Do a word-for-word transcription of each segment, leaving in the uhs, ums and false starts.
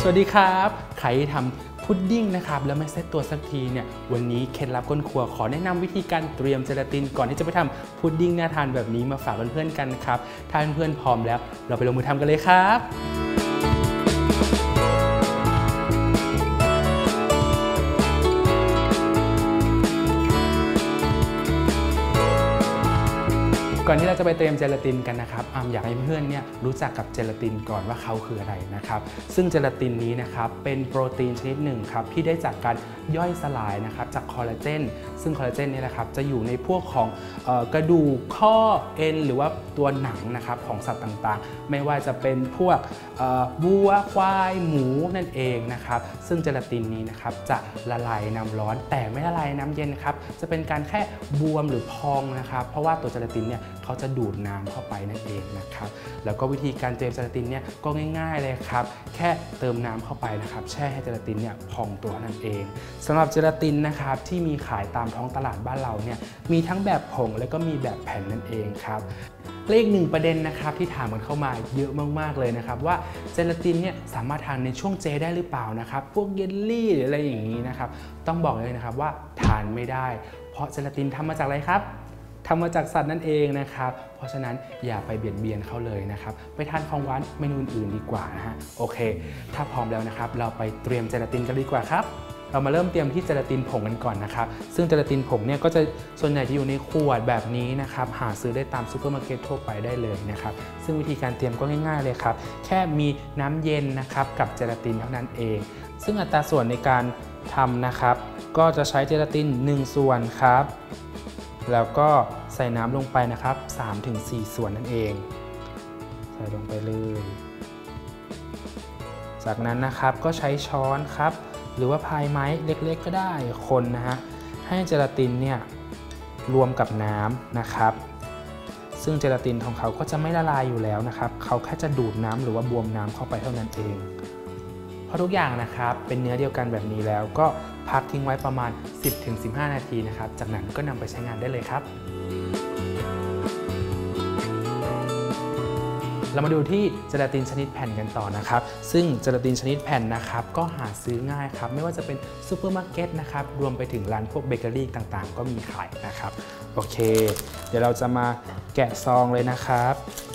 วัสดีครับใครทำพุดดิ้งนะครับแล้วไม่เซตตัวสักทีเนี่ยวันนี้เคล็ดลับก้นครัวขอแนะนำวิธีการเตรียมเจลาตินก่อนที่จะไปทำพุดดิ้งน่าทานแบบนี้มาฝากเพื่อนๆกันครับถ้าเพื่อนๆพร้อมแล้วเราไปลงมือทำกันเลยครับก่อนที่เราจะไปเตรียมเจลาตินกันนะครับอามอยากให้เพื่อนเนี่ยรู้จักกับเจลาตินก่อนว่าเขาคืออะไรนะครับซึ่งเจลาตินนี้นะครับเป็นโปรตีนชนิดหนึ่งครับที่ได้จากการย่อยสลายนะครับจากคอลลาเจนซึ่งคอลลาเจนนี่นะครับจะอยู่ในพวกของเอ่อกระดูกข้อเอ็นหรือว่าตัวหนังนะครับของสัตว์ต่างๆไม่ว่าจะเป็นพวกวัวควายหมูนั่นเองนะครับซึ่งเจลาตินนี้นะครับจะละลายน้ำร้อนแต่ไม่ละลายน้ำเย็นครับจะเป็นการแค่บวมหรือพองนะครับเพราะว่าตัวเจลาตินเนี่ยเขาจะดูดน้ำเข้าไปนั่นเองนะครับแล้วก็วิธีการเตรียมเจลาตินเนี่ยก็ง่ายๆเลยครับแค่เติมน้ำเข้าไปนะครับแช่ให้เจลาตินเนี่ยพองตัวนั่นเองสำหรับเจลาตินนะครับที่มีขายตามท้องตลาดบ้านเราเนี่ยมีทั้งแบบผงและก็มีแบบแผ่นนั่นเองครับและอีกหนึ่งประเด็นนะครับที่ถามกันเข้ามาเยอะมากๆเลยนะครับว่าเจลาตินเนี่ยสามารถทานในช่วงเจได้หรือเปล่านะครับพวกเยลลี่หรืออะไรอย่างนี้นะครับต้องบอกเลยนะครับว่าทานไม่ได้เพราะเจลาตินทำมาจากอะไรครับทำมาจากสัตว์นั่นเองนะครับเพราะฉะนั้นอย่าไปเบียดเบียนเขาเลยนะครับไปทานของหวานเมนูอื่นๆดีกว่านะฮะโอเคถ้าพร้อมแล้วนะครับเราไปเตรียมเจลาตินกันดีกว่าครับเรามาเริ่มเตรียมที่เจลาตินผงกันก่อนนะครับซึ่งเจลาตินผงเนี่ยก็จะส่วนใหญ่จะอยู่ในขวดแบบนี้นะครับหาซื้อได้ตามซูเปอร์มาร์เก็ตทั่วไปได้เลยนะครับซึ่งวิธีการเตรียมก็ง่ายๆเลยครับแค่มีน้ำเย็นนะครับกับเจลาตินเท่านั้นเองซึ่งอัตราส่วนในการทำนะครับก็จะใช้เจลาตินหนึ่งส่วนครับแล้วก็ใส่น้ำลงไปนะครับ สามถึงสี่ ส่วนนั่นเองใส่ลงไปเลยจากนั้นนะครับก็ใช้ช้อนครับหรือว่าพายไม้เล็กๆก็ได้คนนะฮะให้เจลาตินเนี่ยรวมกับน้ำนะครับซึ่งเจลาตินของเขาก็จะไม่ละลายอยู่แล้วนะครับเขาแค่จะดูดน้ำหรือว่าบวมน้ำเข้าไปเท่านั้นเองเพราะทุกอย่างนะครับเป็นเนื้อเดียวกันแบบนี้แล้วก็พักทิ้งไว้ประมาณ สิบถึงสิบห้า นาทีนะครับจากนั้นก็นำไปใช้งานได้เลยครับเรามาดูที่เจลาตินชนิดแผ่นกันต่อนะครับซึ่งเจลาตินชนิดแผ่นนะครับก็หาซื้อง่ายครับไม่ว่าจะเป็นซูเปอร์มาร์เก็ตนะครับรวมไปถึงร้านพวกเบเกอรี่ต่างๆก็มีขายนะครับโอเคเดี๋ยวเราจะมาแกะซองเลยนะครับ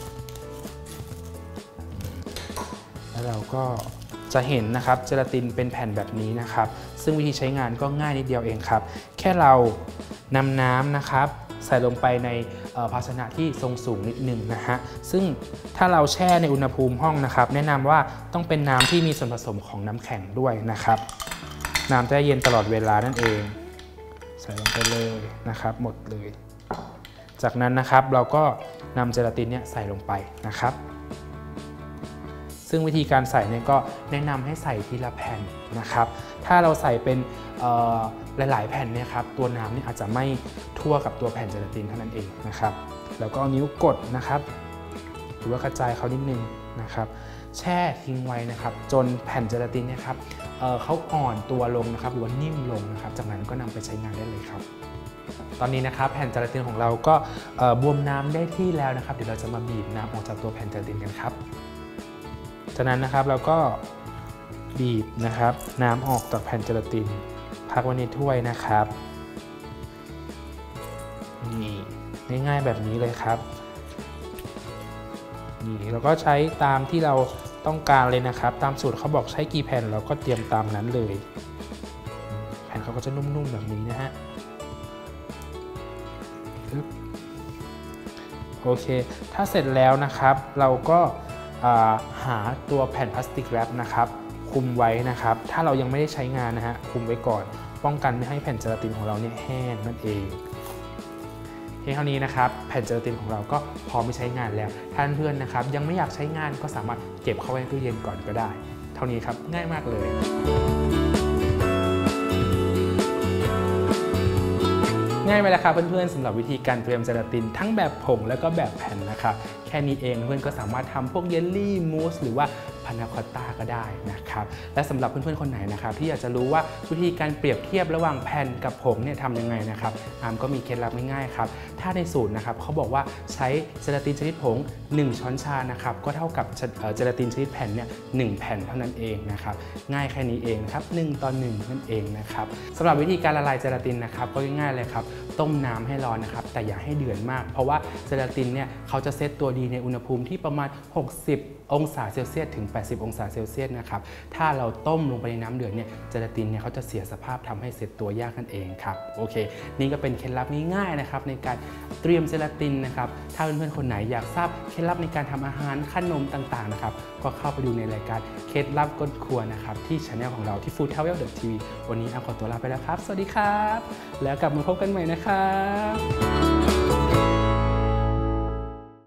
แล้วเราก็จะเห็นนะครับเจลาตินเป็นแผ่นแบบนี้นะครับซึ่งวิธีใช้งานก็ง่ายนิดเดียวเองครับแค่เรานำน้ำนะครับใส่ลงไปในภาชนะที่ทรงสูงนิดนึงนะฮะซึ่งถ้าเราแช่ในอุณหภูมิห้องนะครับแนะนำว่าต้องเป็นน้ำที่มีส่วนผสมของน้ำแข็งด้วยนะครับน้ำจะเย็นตลอดเวลานั่นเองใส่ลงไปเลยนะครับหมดเลยจากนั้นนะครับเราก็นำเจลาตินเนี่ยใส่ลงไปนะครับซึ่งวิธีการใส่เนี่ยก็แนะนำให้ใส่ทีละแผ่นนะครับถ้าเราใส่เป็นหลายๆแผ่นเนี่ยครับตัวน้ำเนี่ยอาจจะไม่ทั่วกับตัวแผ่นเจลาตินเท่านั้นเองนะครับแล้วก็เอานิ้วกดนะครับหรือว่ากระจายเขานิดนึงนะครับแช่ทิ้งไว้นะครับจนแผ่นเจลาตินเนี่ยครับ เ, เขาอ่อนตัวลงนะครับหรือว่านิ่มลงนะครับจากนั้นก็นำไปใช้งานได้เลยครับตอนนี้นะครับแผ่นเจลาตินของเราก็บวมน้ำได้ที่แล้วนะครับเดี๋ยวเราจะมาบีบน้ำออกจากตัวแผ่นเจลาตินกันครับจากนั้นนะครับเราก็บีบนะครับน้ำออกจากแผ่นเจลาตินพักไว้ในถ้วยนะครับนี่ง่ายๆแบบนี้เลยครับนี่เราก็ใช้ตามที่เราต้องการเลยนะครับตามสูตรเขาบอกใช้กี่แผ่นเราก็เตรียมตามนั้นเลยแผ่นเขาก็จะนุ่มๆแบบนี้นะฮะโอเคถ้าเสร็จแล้วนะครับเราก็หาตัวแผ่นพลาสติกแรปนะครับคุมไว้นะครับถ้าเรายังไม่ได้ใช้งานนะฮะคุมไว้ก่อนป้องกันไม่ให้แผ่นเจลาตินของเราเนี่ยแห้งนั่นเองเพียงเท่านี้นะครับแผ่นเจลาตินของเราก็พร้อมไปใช้งานแล้วท่านเพื่อนนะครับยังไม่อยากใช้งานก็สามารถเก็บเข้าไว้ในตู้เย็นก่อนก็ได้เท่านี้ครับง่ายมากเลยง่ายไปแล้วครับเพื่อนๆสำหรับวิธีการเตรียมเจลาตินทั้งแบบผงแล้วก็แบบแผ่นนะครับแค่นี้เองเพื่อนก็สามารถทำพวกเยลลี่มูสหรือว่าพานาคอตต้าก็ได้นะครับและสำหรับเพื่อนๆคนไหนนะครับที่อยากจะรู้ว่าวิธีการเปรียบเทียบระหว่างแผ่นกับผงเนี่ยทำยังไงนะครับอาร์มก็มีเคล็ดลับง่ายๆครับถ้าในสูตรนะครับเขาบอกว่าใช้เจลาตินชนิดผงหนึ่งช้อนชานะครับก็เท่ากับเจลาตินชนิดแผ่นเนี่ยหนึ่งแผ่นเท่านั้นเองนะครับง่ายแค่นี้เองครับหนึ่งต่อหนึ่งนั่นเองนะครับสำหรับวิธีการละลายเจลาตินนะครับก็ง่ายๆเลยครับต้มน้ำให้ร้อนนะครับแต่อย่าให้เดือดมากเพราะว่าเจลาตินเนี่ยเขาจะเซตตัวดีในอุณหภูมิที่ประมาณหกสิบองศาเซลเซียสถึงแปดสิบองศาเซลเซียสนะครับถ้าเราต้มลงไปในน้ำเดือดเนี่ยเจลาตินเนี่ยเขาจะเสียสภาพทำให้เซตตัวยากนั่นเองครับโอเคนี่ก็เป็นเคล็ดลับง่ายๆนะครับในการเตรียมเจลาตินนะครับถ้าเพื่อนๆคนไหนอยากทราบเคล็ดลับในการทำอาหารขนมต่างๆนะครับก็เข้าไปดูในรายการเคล็ดลับก้นครัวนะครับที่ช anel ของเราที่ ฟู้ดทราเวล ดอท ที วี วันนี้อาร์มขอตัวลาไปแล้วครับสวัสดีครับแล้วกลับมาพบกันใหม่นะครับ